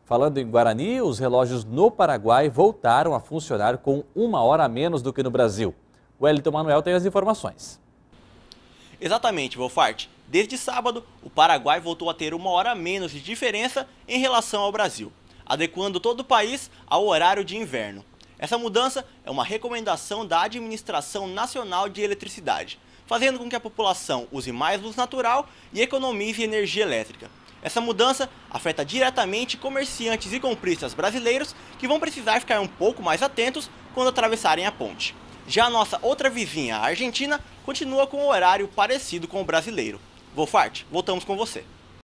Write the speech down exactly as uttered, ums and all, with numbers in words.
Falando em Guarani, os relógios no Paraguai voltaram a funcionar com uma hora a menos do que no Brasil. O Wellington Manuel tem as informações. Exatamente, Wolfart. Desde sábado, o Paraguai voltou a ter uma hora a menos de diferença em relação ao Brasil, adequando todo o país ao horário de inverno. Essa mudança é uma recomendação da Administração Nacional de Eletricidade, fazendo com que a população use mais luz natural e economize energia elétrica. Essa mudança afeta diretamente comerciantes e compristas brasileiros que vão precisar ficar um pouco mais atentos quando atravessarem a ponte. Já a nossa outra vizinha, a Argentina, continua com um horário parecido com o brasileiro. Wolfart, voltamos com você.